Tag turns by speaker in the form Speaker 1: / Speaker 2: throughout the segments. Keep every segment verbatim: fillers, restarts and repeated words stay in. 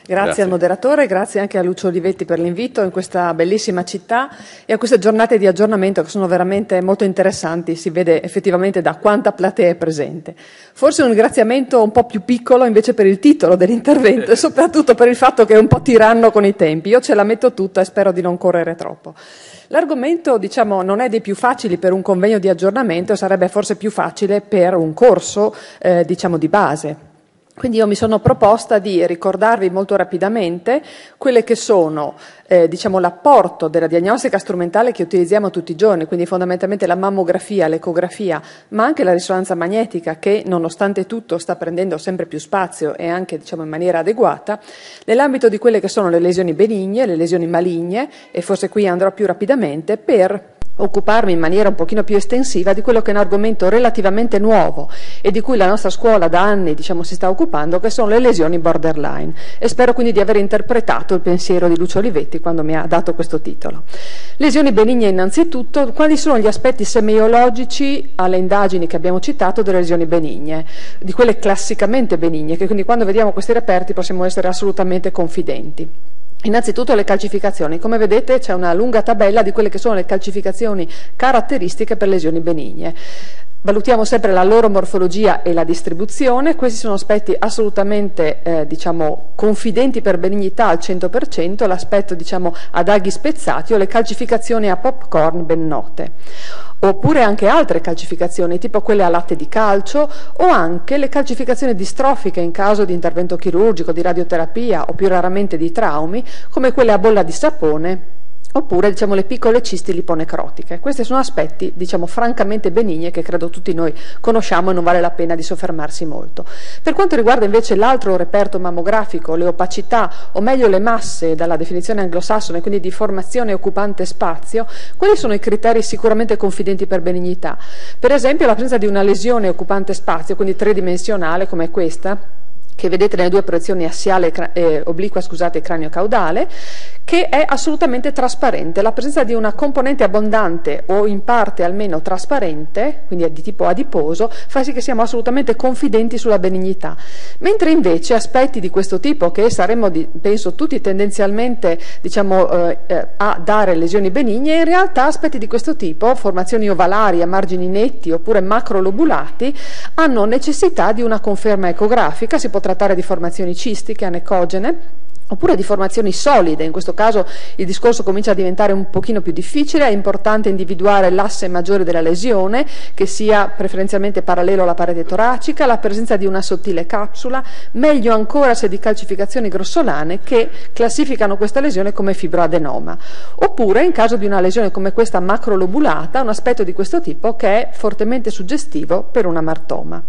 Speaker 1: Grazie, grazie al moderatore, grazie anche a Lucio Olivetti per l'invito in questa bellissima città e a queste giornate di aggiornamento che sono veramente molto interessanti, si vede effettivamente da quanta platea è presente. Forse un ringraziamento un po' più piccolo invece per il titolo dell'intervento e soprattutto per il fatto che è un po' tiranno con i tempi. Io ce la metto tutta e spero di non correre troppo. L'argomento, diciamo, non è dei più facili per un convegno di aggiornamento, sarebbe forse più facile per un corso, eh, diciamo, di base. Quindi io mi sono proposta di ricordarvi molto rapidamente quelle che sono, eh, diciamo, l'apporto della diagnostica strumentale che utilizziamo tutti i giorni, quindi fondamentalmente la mammografia, l'ecografia, ma anche la risonanza magnetica che nonostante tutto sta prendendo sempre più spazio e anche, diciamo, in maniera adeguata, nell'ambito di quelle che sono le lesioni benigne, le lesioni maligne, e forse qui andrò più rapidamente per occuparmi in maniera un pochino più estensiva di quello che è un argomento relativamente nuovo e di cui la nostra scuola da anni, diciamo, si sta occupando, che sono le lesioni borderline, e spero quindi di aver interpretato il pensiero di Lucio Olivetti quando mi ha dato questo titolo. Lesioni benigne innanzitutto, quali sono gli aspetti semeiologici alle indagini che abbiamo citato delle lesioni benigne, di quelle classicamente benigne, che quindi quando vediamo questi reperti possiamo essere assolutamente confidenti. Innanzitutto le calcificazioni. Come vedete c'è una lunga tabella di quelle che sono le calcificazioni caratteristiche per lesioni benigne. Valutiamo sempre la loro morfologia e la distribuzione. Questi sono aspetti assolutamente eh, diciamo, confidenti per benignità al cento per cento, l'aspetto, diciamo, ad aghi spezzati o le calcificazioni a popcorn ben note. Oppure anche altre calcificazioni, tipo quelle a latte di calcio, o anche le calcificazioni distrofiche in caso di intervento chirurgico, di radioterapia o più raramente di traumi, come quelle a bolla di sapone, oppure, diciamo, le piccole cisti liponecrotiche. Questi sono aspetti, diciamo, francamente benigni che credo tutti noi conosciamo e non vale la pena di soffermarsi molto. Per quanto riguarda invece l'altro reperto mammografico, le opacità, o meglio le masse dalla definizione anglosassone, quindi di formazione occupante spazio, quali sono i criteri sicuramente confidenti per benignità? Per esempio la presenza di una lesione occupante spazio, quindi tridimensionale come questa, che vedete nelle due proiezioni assiale e eh, obliqua, scusate, cranio-caudale, che è assolutamente trasparente. La presenza di una componente abbondante o in parte almeno trasparente, quindi è di tipo adiposo, fa sì che siamo assolutamente confidenti sulla benignità. Mentre invece aspetti di questo tipo, che saremmo, di, penso, tutti tendenzialmente, diciamo, eh, eh, a dare lesioni benigne, in realtà aspetti di questo tipo, formazioni ovalari a margini netti oppure macrolobulati, hanno necessità di una conferma ecografica. Si può trattare di formazioni cistiche, anecogene, oppure di formazioni solide. In questo caso il discorso comincia a diventare un pochino più difficile, è importante individuare l'asse maggiore della lesione, che sia preferenzialmente parallelo alla parete toracica, la presenza di una sottile capsula, meglio ancora se di calcificazioni grossolane che classificano questa lesione come fibroadenoma, oppure in caso di una lesione come questa macrolobulata, un aspetto di questo tipo che è fortemente suggestivo per un amartoma.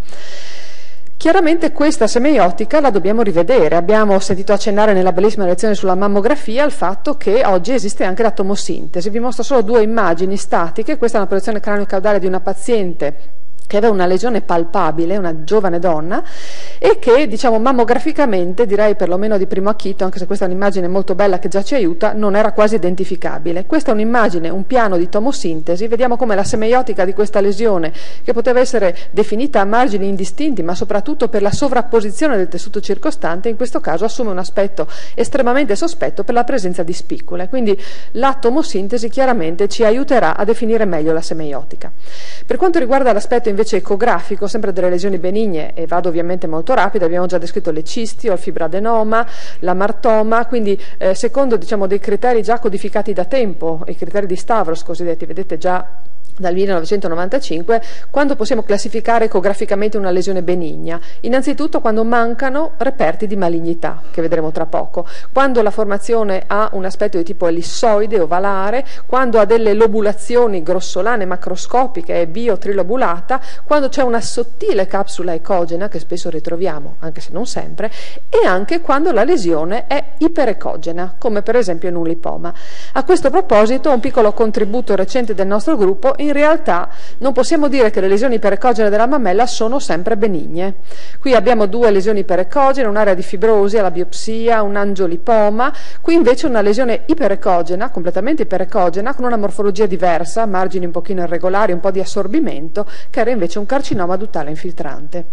Speaker 1: Chiaramente questa semeiotica la dobbiamo rivedere. Abbiamo sentito accennare nella bellissima lezione sulla mammografia il fatto che oggi esiste anche la tomosintesi. Vi mostro solo due immagini statiche. Questa è una proiezione cranio-caudale di una paziente che aveva una lesione palpabile, una giovane donna, e che, diciamo, mammograficamente, direi perlomeno di primo acchito, anche se questa è un'immagine molto bella che già ci aiuta, non era quasi identificabile. Questa è un'immagine, un piano di tomosintesi. Vediamo come la semeiotica di questa lesione, che poteva essere definita a margini indistinti, ma soprattutto per la sovrapposizione del tessuto circostante, in questo caso assume un aspetto estremamente sospetto per la presenza di spicule. Quindi la tomosintesi chiaramente ci aiuterà a definire meglio la semeiotica. Per quanto riguarda l'aspetto invece ecografico, sempre delle lesioni benigne, e vado ovviamente molto rapida, abbiamo già descritto le cisti o il fibroadenoma, l'amartoma, quindi eh, secondo, diciamo, dei criteri già codificati da tempo, i criteri di Stavros cosiddetti, vedete già dal millenovecentonovantacinque, quando possiamo classificare ecograficamente una lesione benigna? Innanzitutto quando mancano reperti di malignità, che vedremo tra poco, quando la formazione ha un aspetto di tipo ellissoide, ovalare, quando ha delle lobulazioni grossolane, macroscopiche e biotrilobulata, quando c'è una sottile capsula ecogena, che spesso ritroviamo, anche se non sempre, e anche quando la lesione è iperecogena, come per esempio in un lipoma. A questo proposito, un piccolo contributo recente del nostro gruppo: in realtà non possiamo dire che le lesioni iperecogene della mammella sono sempre benigne. Qui abbiamo due lesioni iperecogene, un'area di fibrosi alla biopsia, un angiolipoma. Qui invece una lesione iperecogena, completamente iperecogena, con una morfologia diversa, margini un pochino irregolari, un po' di assorbimento, che era invece un carcinoma duttale infiltrante.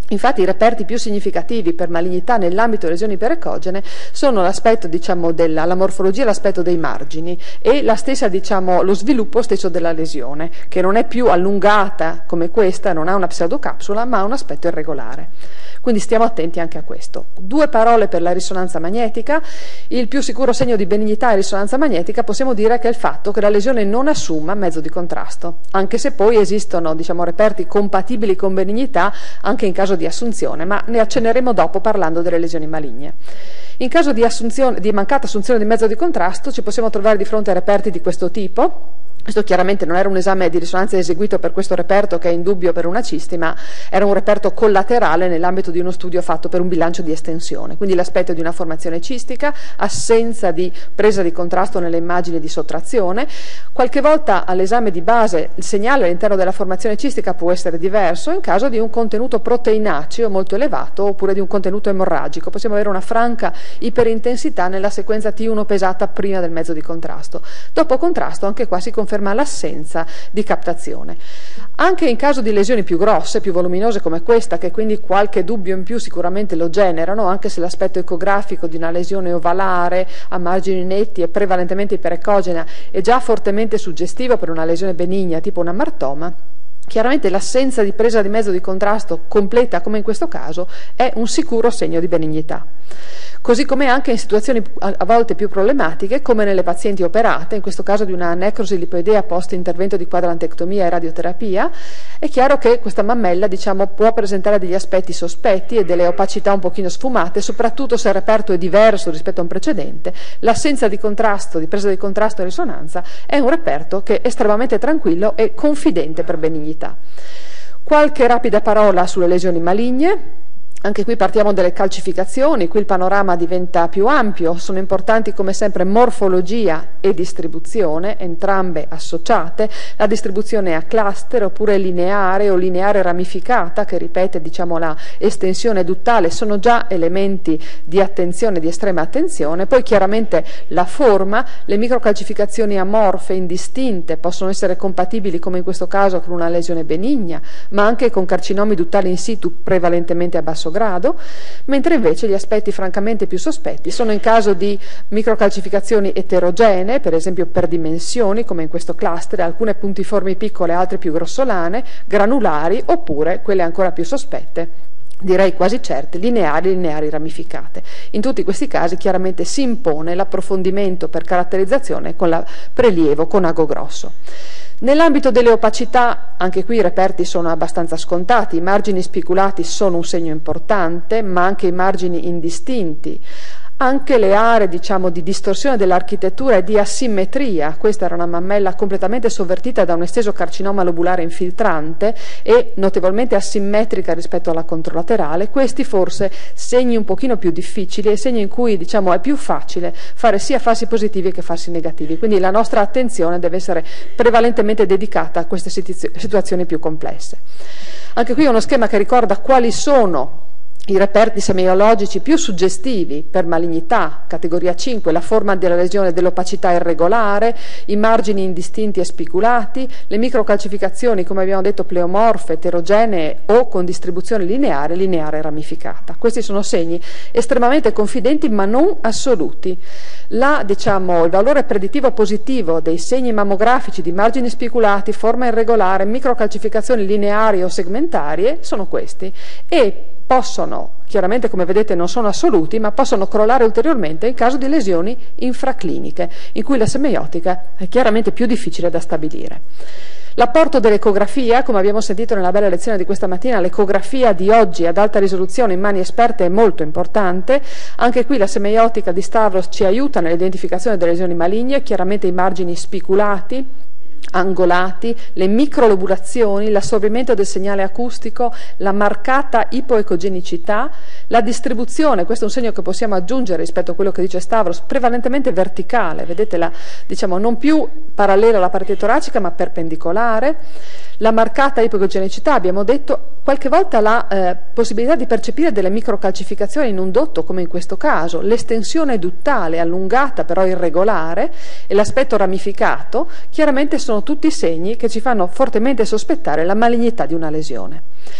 Speaker 1: Infatti i reperti più significativi per malignità nell'ambito delle lesioni iperecogene sono l'aspetto, diciamo, della la morfologia, l'aspetto dei margini e la stessa, diciamo, lo sviluppo stesso della lesione, che non è più allungata come questa, non ha una pseudocapsula, ma ha un aspetto irregolare. Quindi stiamo attenti anche a questo. Due parole per la risonanza magnetica. Il più sicuro segno di benignità in risonanza magnetica possiamo dire che è il fatto che la lesione non assuma mezzo di contrasto, anche se poi esistono, diciamo, reperti compatibili con benignità anche in caso di assunzione, ma ne accenneremo dopo parlando delle lesioni maligne. In caso di, assunzione, di mancata assunzione di mezzo di contrasto ci possiamo trovare di fronte a reperti di questo tipo. Questo chiaramente non era un esame di risonanza eseguito per questo reperto che è in dubbio per una cisti, ma era un reperto collaterale nell'ambito di uno studio fatto per un bilancio di estensione. Quindi l'aspetto di una formazione cistica, assenza di presa di contrasto nelle immagini di sottrazione. Qualche volta all'esame di base il segnale all'interno della formazione cistica può essere diverso in caso di un contenuto proteinaceo molto elevato oppure di un contenuto emorragico. Possiamo avere una franca iperintensità nella sequenza T uno pesata prima del mezzo di contrasto. Dopo contrasto anche qua si conferma l'assenza di captazione. Anche in caso di lesioni più grosse, più voluminose come questa, che quindi qualche dubbio in più sicuramente lo generano, anche se l'aspetto ecografico di una lesione ovalare a margini netti e prevalentemente iperecogena è già fortemente suggestivo per una lesione benigna tipo un amartoma, chiaramente l'assenza di presa di mezzo di contrasto completa come in questo caso è un sicuro segno di benignità. Così come anche in situazioni a volte più problematiche, come nelle pazienti operate, in questo caso di una necrosi lipoidea post intervento di quadrantectomia e radioterapia, è chiaro che questa mammella, diciamo, può presentare degli aspetti sospetti e delle opacità un pochino sfumate, soprattutto se il reperto è diverso rispetto a un precedente. L'assenza di contrasto, di presa di contrasto e risonanza, è un reperto che è estremamente tranquillo e confidente per benignità. Qualche rapida parola sulle lesioni maligne. Anche qui partiamo dalle calcificazioni, qui il panorama diventa più ampio, sono importanti come sempre morfologia e distribuzione, entrambe associate, la distribuzione a cluster oppure lineare o lineare ramificata che ripete, diciamo, la estensione duttale, sono già elementi di attenzione, di estrema attenzione. Poi chiaramente la forma, le microcalcificazioni amorfe, indistinte, possono essere compatibili come in questo caso con una lesione benigna, ma anche con carcinomi duttali in situ prevalentemente a basso grado, mentre invece gli aspetti francamente più sospetti sono in caso di microcalcificazioni eterogenee, per esempio per dimensioni, come in questo cluster, alcune puntiformi piccole, altre più grossolane, granulari, oppure quelle ancora più sospette, direi quasi certe, lineari, lineari ramificate. In tutti questi casi chiaramente si impone l'approfondimento per caratterizzazione con la prelievo con ago grosso. Nell'ambito delle opacità, anche qui i reperti sono abbastanza scontati, i margini spiculati sono un segno importante, ma anche i margini indistinti. Anche le aree, diciamo, di distorsione dell'architettura e di asimmetria, questa era una mammella completamente sovvertita da un esteso carcinoma lobulare infiltrante e notevolmente asimmetrica rispetto alla controlaterale, questi forse segni un pochino più difficili e segni in cui, diciamo, è più facile fare sia falsi positivi che falsi negativi, quindi la nostra attenzione deve essere prevalentemente dedicata a queste situazioni più complesse. Anche qui è uno schema che ricorda quali sono i reperti semiologici più suggestivi per malignità, categoria cinque, la forma della lesione dell'opacità irregolare, i margini indistinti e spiculati, le microcalcificazioni, come abbiamo detto, pleomorfe, eterogenee o con distribuzione lineare, lineare ramificata. Questi sono segni estremamente confidenti ma non assoluti. La, diciamo, il valore predittivo positivo dei segni mammografici di margini spiculati, forma irregolare, microcalcificazioni lineari o segmentarie sono questi e possono, chiaramente come vedete non sono assoluti, ma possono crollare ulteriormente in caso di lesioni infracliniche, in cui la semiotica è chiaramente più difficile da stabilire. L'apporto dell'ecografia, come abbiamo sentito nella bella lezione di questa mattina, l'ecografia di oggi ad alta risoluzione in mani esperte è molto importante. Anche qui la semeiotica di Stavros ci aiuta nell'identificazione delle lesioni maligne, chiaramente i margini spiculati, angolati, le microlobulazioni, l'assorbimento del segnale acustico, la marcata ipoecogenicità, la distribuzione, questo è un segno che possiamo aggiungere rispetto a quello che dice Stavros, prevalentemente verticale, vedete, la, diciamo, non più parallela alla parete toracica ma perpendicolare, la marcata ipoecogenicità, abbiamo detto, qualche volta la eh, possibilità di percepire delle microcalcificazioni in un dotto, come in questo caso, l'estensione duttale allungata però irregolare e l'aspetto ramificato, chiaramente sono tutti segni che ci fanno fortemente sospettare la malignità di una lesione.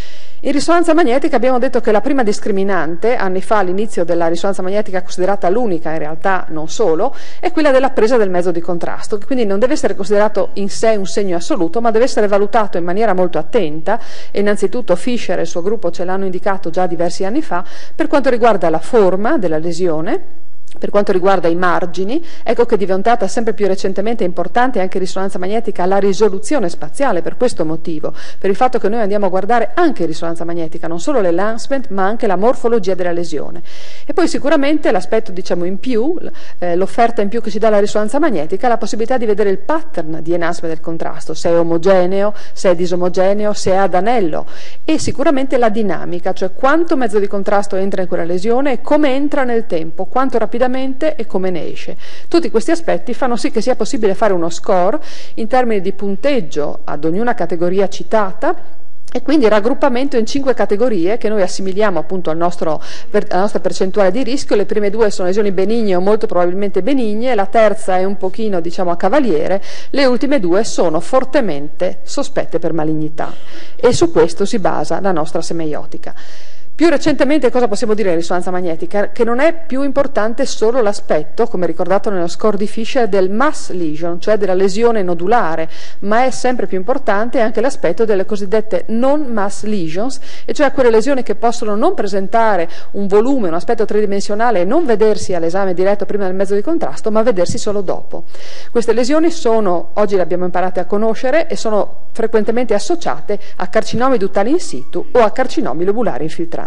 Speaker 1: In risonanza magnetica abbiamo detto che la prima discriminante, anni fa all'inizio della risonanza magnetica considerata l'unica, in realtà non solo, è quella della presa del mezzo di contrasto, che quindi non deve essere considerato in sé un segno assoluto, ma deve essere valutato in maniera molto attenta, e innanzitutto Fischer e il suo gruppo ce l'hanno indicato già diversi anni fa, per quanto riguarda la forma della lesione, per quanto riguarda i margini. Ecco che è diventata sempre più recentemente importante anche in risonanza magnetica la risoluzione spaziale, per questo motivo, per il fatto che noi andiamo a guardare anche in risonanza magnetica, non solo l'enhancement ma anche la morfologia della lesione. E poi sicuramente l'aspetto, diciamo, in più, eh, l'offerta in più che ci dà la risonanza magnetica, la possibilità di vedere il pattern di enhancement del contrasto, se è omogeneo, se è disomogeneo, se è ad anello, e sicuramente la dinamica, cioè quanto mezzo di contrasto entra in quella lesione e come entra nel tempo, quanto rapidamente e come ne esce. Tutti questi aspetti fanno sì che sia possibile fare uno score in termini di punteggio ad ognuna categoria citata, e quindi raggruppamento in cinque categorie che noi assimiliamo appunto al nostro, alla nostra percentuale di rischio. Le prime due sono lesioni benigne o molto probabilmente benigne, la terza è un pochino, diciamo, a cavaliere, le ultime due sono fortemente sospette per malignità, e su questo si basa la nostra semeiotica. Più recentemente cosa possiamo dire in risonanza magnetica? Che non è più importante solo l'aspetto, come ricordato nello score di Fischer, del mass lesion, cioè della lesione nodulare, ma è sempre più importante anche l'aspetto delle cosiddette non mass lesions, e cioè quelle lesioni che possono non presentare un volume, un aspetto tridimensionale e non vedersi all'esame diretto prima del mezzo di contrasto, ma vedersi solo dopo. Queste lesioni sono, oggi le abbiamo imparate a conoscere, e sono frequentemente associate a carcinomi duttali in situ o a carcinomi lobulari infiltranti.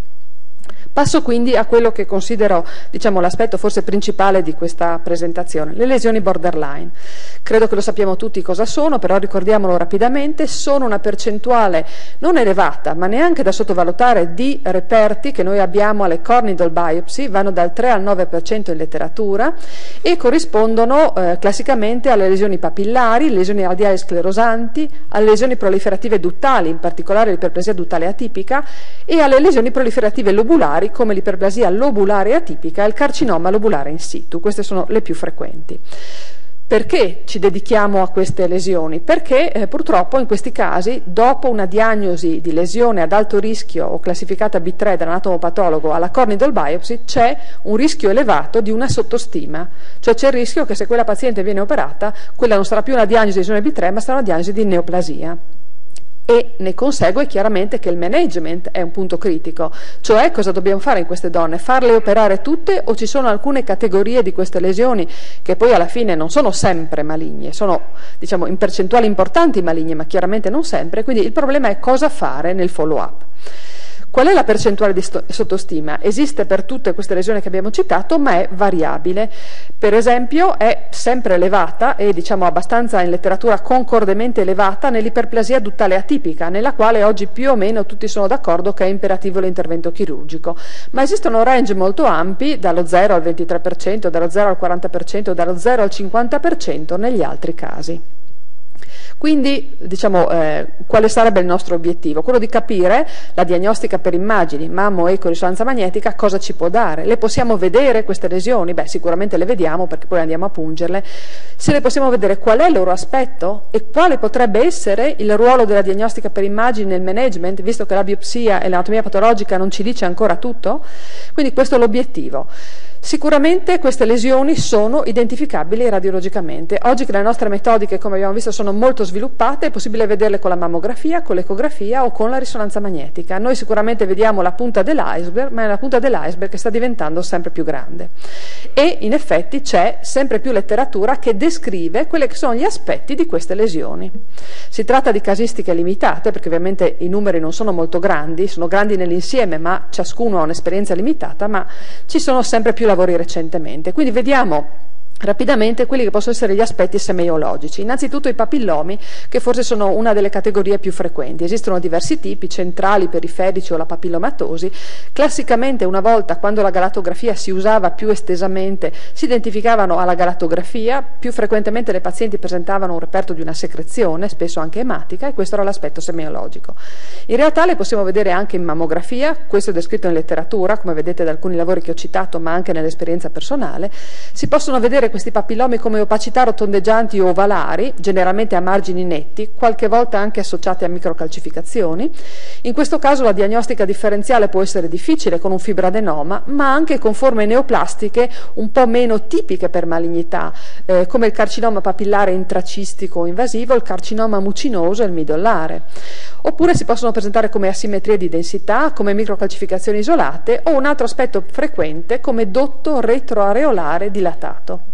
Speaker 1: Passo quindi a quello che considero, diciamo, l'aspetto forse principale di questa presentazione, le lesioni borderline. Credo che lo sappiamo tutti cosa sono, però ricordiamolo rapidamente. Sono una percentuale non elevata, ma neanche da sottovalutare, di reperti che noi abbiamo alle corneal biopsy, vanno dal tre al nove per cento in letteratura, e corrispondono eh, classicamente alle lesioni papillari, lesioni radiali sclerosanti, alle lesioni proliferative duttali, in particolare l'iperplasia duttale atipica, e alle lesioni proliferative lobulari, come l'iperplasia lobulare atipica e il carcinoma lobulare in situ. Queste sono le più frequenti. Perché ci dedichiamo a queste lesioni? Perché eh, purtroppo in questi casi, dopo una diagnosi di lesione ad alto rischio o classificata B tre dall'anatomopatologo alla corneal biopsy, c'è un rischio elevato di una sottostima, cioè c'è il rischio che se quella paziente viene operata, quella non sarà più una diagnosi di lesione B tre, ma sarà una diagnosi di neoplasia. E ne consegue chiaramente che il management è un punto critico, cioè cosa dobbiamo fare in queste donne? Farle operare tutte, o ci sono alcune categorie di queste lesioni che poi alla fine non sono sempre maligne, sono, diciamo, in percentuali importanti maligne, ma chiaramente non sempre, quindi il problema è cosa fare nel follow up. Qual è la percentuale di sottostima? Esiste per tutte queste lesioni che abbiamo citato, ma è variabile. Per esempio è sempre elevata, e diciamo abbastanza in letteratura concordemente elevata, nell'iperplasia duttale atipica, nella quale oggi più o meno tutti sono d'accordo che è imperativo l'intervento chirurgico. Ma esistono range molto ampi, dallo zero al ventitré per cento, dallo zero al quaranta per cento, dallo zero al cinquanta per cento negli altri casi. Quindi, diciamo, eh, quale sarebbe il nostro obiettivo? Quello di capire la diagnostica per immagini, mammo, eco, risonanza magnetica, cosa ci può dare. Le possiamo vedere queste lesioni? Beh, sicuramente le vediamo perché poi andiamo a pungerle. Se le possiamo vedere, qual è il loro aspetto e quale potrebbe essere il ruolo della diagnostica per immagini nel management, visto che la biopsia e l'anatomia patologica non ci dice ancora tutto? Quindi questo è l'obiettivo. Sicuramente queste lesioni sono identificabili radiologicamente. Oggi che le nostre metodiche, come abbiamo visto, sono molto sviluppate, è possibile vederle con la mammografia, con l'ecografia o con la risonanza magnetica. Noi sicuramente vediamo la punta dell'iceberg, ma è la punta dell'iceberg che sta diventando sempre più grande. E in effetti c'è sempre più letteratura che descrive quelli che sono gli aspetti di queste lesioni. Si tratta di casistiche limitate, perché ovviamente i numeri non sono molto grandi, sono grandi nell'insieme, ma ciascuno ha un'esperienza limitata, ma ci sono sempre più lavori recentemente. Quindi vediamo rapidamente quelli che possono essere gli aspetti semeiologici. Innanzitutto i papillomi, che forse sono una delle categorie più frequenti. Esistono diversi tipi, centrali, periferici o la papillomatosi. Classicamente, una volta, quando la galatografia si usava più estesamente, si identificavano alla galatografia. Più frequentemente le pazienti presentavano un reperto di una secrezione, spesso anche ematica, e questo era l'aspetto semeiologico. In realtà le possiamo vedere anche in mammografia, questo è descritto in letteratura, come vedete da alcuni lavori che ho citato, ma anche nell'esperienza personale. Si possono vedere vedere questi papillomi come opacità rotondeggianti o ovalari, generalmente a margini netti, qualche volta anche associati a microcalcificazioni. In questo caso la diagnostica differenziale può essere difficile con un fibradenoma, ma anche con forme neoplastiche un po' meno tipiche per malignità, eh, come il carcinoma papillare intracistico o invasivo, il carcinoma mucinoso e il midollare. Oppure si possono presentare come asimmetrie di densità, come microcalcificazioni isolate o un altro aspetto frequente come dotto retroareolare dilatato.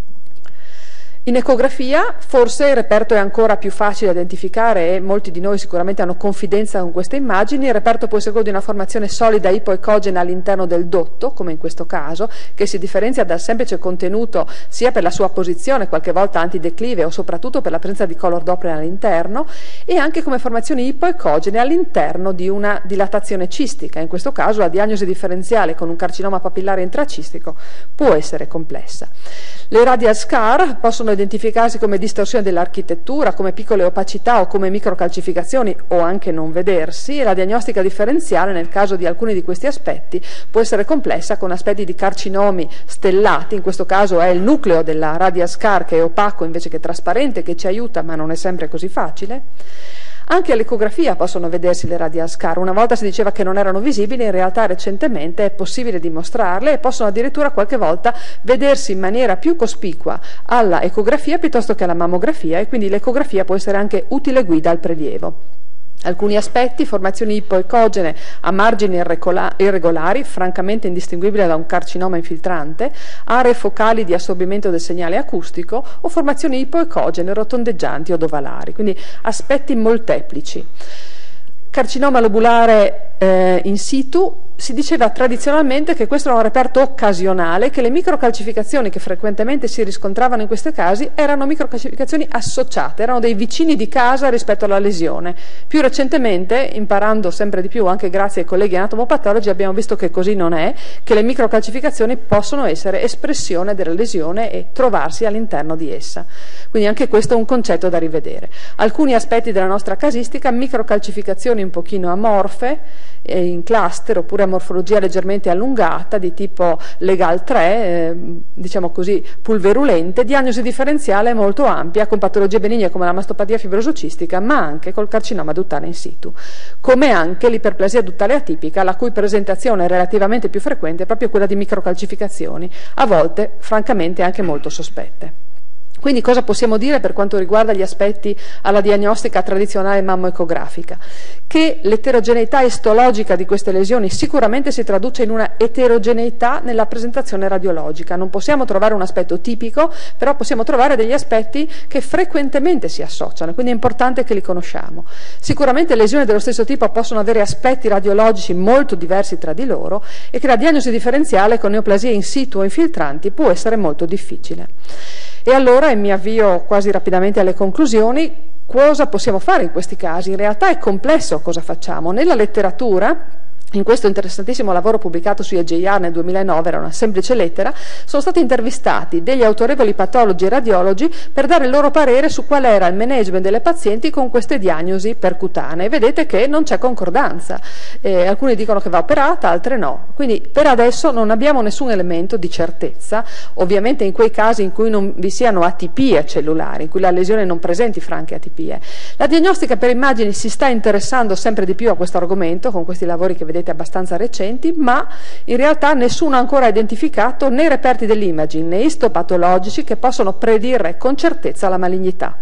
Speaker 1: In ecografia forse il reperto è ancora più facile da identificare e molti di noi sicuramente hanno confidenza con queste immagini. Il reperto può essere quello di una formazione solida ipoecogena all'interno del dotto, come in questo caso, che si differenzia dal semplice contenuto sia per la sua posizione, qualche volta antideclive, o soprattutto per la presenza di color Doppler all'interno, e anche come formazioni ipoecogene all'interno di una dilatazione cistica. In questo caso la diagnosi differenziale con un carcinoma papillare intracistico può essere complessa. Le radial scar possono identificarsi come distorsione dell'architettura, come piccole opacità o come microcalcificazioni o anche non vedersi, e la diagnostica differenziale nel caso di alcuni di questi aspetti può essere complessa con aspetti di carcinomi stellati. In questo caso è il nucleo della radial scar che è opaco invece che trasparente, che ci aiuta ma non è sempre così facile. Anche all'ecografia possono vedersi le radial scar. Una volta si diceva che non erano visibili, in realtà recentemente è possibile dimostrarle e possono addirittura qualche volta vedersi in maniera più cospicua alla ecografia piuttosto che alla mammografia, e quindi l'ecografia può essere anche utile guida al prelievo. Alcuni aspetti: formazioni ipoecogene a margini irregolari, francamente indistinguibili da un carcinoma infiltrante, aree focali di assorbimento del segnale acustico o formazioni ipoecogene rotondeggianti o ovalari, quindi aspetti molteplici. Carcinoma lobulare eh, in situ. Si diceva tradizionalmente che questo era un reperto occasionale, che le microcalcificazioni che frequentemente si riscontravano in questi casi erano microcalcificazioni associate, erano dei vicini di casa rispetto alla lesione. Più recentemente, imparando sempre di più anche grazie ai colleghi anatomopatologi, abbiamo visto che così non è, che le microcalcificazioni possono essere espressione della lesione e trovarsi all'interno di essa. Quindi anche questo è un concetto da rivedere. Alcuni aspetti della nostra casistica: microcalcificazioni un pochino amorfe, in cluster, oppure a morfologia leggermente allungata di tipo Legal tre, eh, diciamo così pulverulente, diagnosi differenziale molto ampia con patologie benigne come la mastopatia fibrosocistica, ma anche col carcinoma duttale in situ, come anche l'iperplasia duttale atipica, la cui presentazione è relativamente più frequente è proprio quella di microcalcificazioni, a volte francamente anche molto sospette. Quindi cosa possiamo dire per quanto riguarda gli aspetti alla diagnostica tradizionale mammoecografica? Che l'eterogeneità istologica di queste lesioni sicuramente si traduce in una eterogeneità nella presentazione radiologica. Non possiamo trovare un aspetto tipico, però possiamo trovare degli aspetti che frequentemente si associano, quindi è importante che li conosciamo. Sicuramente lesioni dello stesso tipo possono avere aspetti radiologici molto diversi tra di loro, e che la diagnosi differenziale con neoplasie in situ o infiltranti può essere molto difficile. E allora, e mi avvio quasi rapidamente alle conclusioni, cosa possiamo fare in questi casi? In realtà è complesso cosa facciamo. Nella letteratura, in questo interessantissimo lavoro pubblicato su E J R nel duemilanove, era una semplice lettera, sono stati intervistati degli autorevoli patologi e radiologi per dare il loro parere su qual era il management delle pazienti con queste diagnosi percutanee. Vedete che non c'è concordanza, eh, alcuni dicono che va operata, altre no. Quindi per adesso non abbiamo nessun elemento di certezza, ovviamente in quei casi in cui non vi siano atipie cellulari, in cui la lesione non presenti franche atipie. La diagnostica per immagini si sta interessando sempre di più a questo argomento con questi lavori che vedete abbastanza recenti, ma in realtà nessuno ha ancora identificato né reperti dell'imaging né istopatologici che possono predire con certezza la malignità.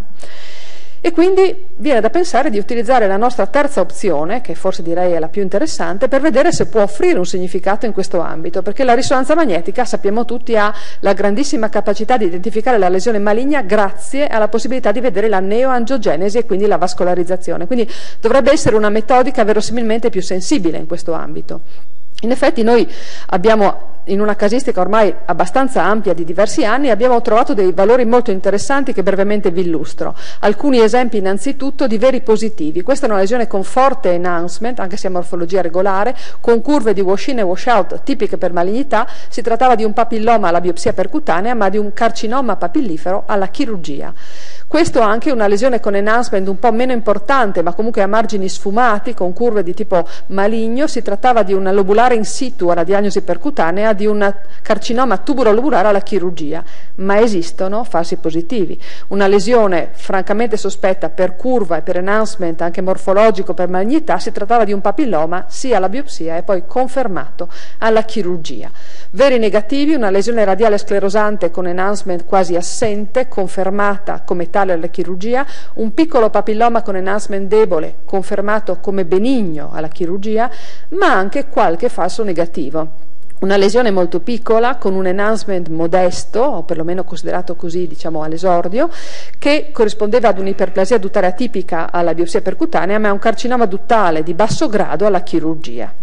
Speaker 1: E quindi viene da pensare di utilizzare la nostra terza opzione, che forse direi è la più interessante, per vedere se può offrire un significato in questo ambito, perché la risonanza magnetica, sappiamo tutti, ha la grandissima capacità di identificare la lesione maligna grazie alla possibilità di vedere la neoangiogenesi e quindi la vascolarizzazione. Quindi dovrebbe essere una metodica verosimilmente più sensibile in questo ambito. In effetti noi abbiamo, in una casistica ormai abbastanza ampia di diversi anni, abbiamo trovato dei valori molto interessanti che brevemente vi illustro. Alcuni esempi innanzitutto di veri positivi. Questa è una lesione con forte enhancement, anche se a morfologia regolare, con curve di wash-in e wash-out tipiche per malignità. Si trattava di un papilloma alla biopsia percutanea, ma di un carcinoma papillifero alla chirurgia. Questo anche una lesione con enhancement un po' meno importante, ma comunque a margini sfumati, con curve di tipo maligno. Si trattava di un lobulare in situ alla diagnosi percutanea, di un carcinoma tuberolobulare alla chirurgia, ma esistono falsi positivi. Una lesione francamente sospetta per curva e per enhancement anche morfologico, per malignità, si trattava di un papilloma sia alla biopsia e poi confermato alla chirurgia. Veri negativi, una lesione radiale sclerosante con enhancement quasi assente, confermata come tale alla chirurgia, un piccolo papilloma con enhancement debole, confermato come benigno alla chirurgia, ma anche qualche falso negativo. Una lesione molto piccola con un enhancement modesto, o perlomeno considerato così, diciamo, all'esordio, che corrispondeva ad un'iperplasia duttale atipica alla biopsia percutanea, ma a un carcinoma duttale di basso grado alla chirurgia.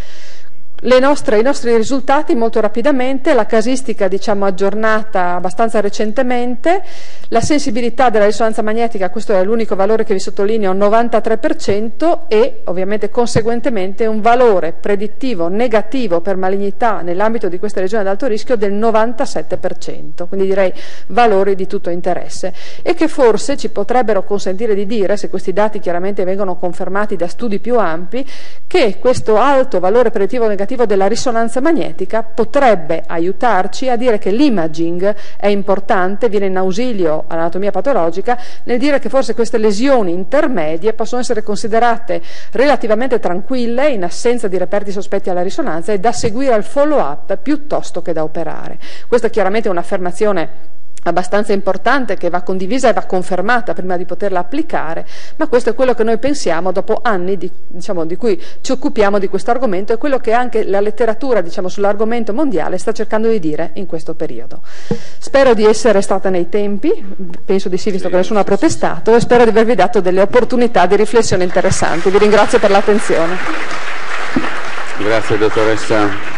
Speaker 1: Le nostre, I nostri risultati molto rapidamente, la casistica, diciamo, aggiornata abbastanza recentemente, la sensibilità della risonanza magnetica, questo è l'unico valore che vi sottolineo, novantatré per cento, e ovviamente conseguentemente un valore predittivo negativo per malignità nell'ambito di questa lesione ad alto rischio del novantasette per cento, quindi direi valori di tutto interesse, e che forse ci potrebbero consentire di dire, se questi dati chiaramente vengono confermati da studi più ampi, che questo alto valore predittivo negativo della risonanza magnetica potrebbe aiutarci a dire che l'imaging è importante, viene in ausilio all'anatomia patologica nel dire che forse queste lesioni intermedie possono essere considerate relativamente tranquille in assenza di reperti sospetti alla risonanza e da seguire al follow up piuttosto che da operare. Questa chiaramente è un'affermazione abbastanza importante che va condivisa e va confermata prima di poterla applicare, ma questo è quello che noi pensiamo dopo anni di, diciamo, di cui ci occupiamo di questo argomento, e quello che anche la letteratura, diciamo, sull'argomento mondiale sta cercando di dire in questo periodo. Spero di essere stata nei tempi, penso di sì visto che nessuno ha protestato, e spero di avervi dato delle opportunità di riflessione interessanti. Vi ringrazio per l'attenzione.
Speaker 2: Grazie dottoressa.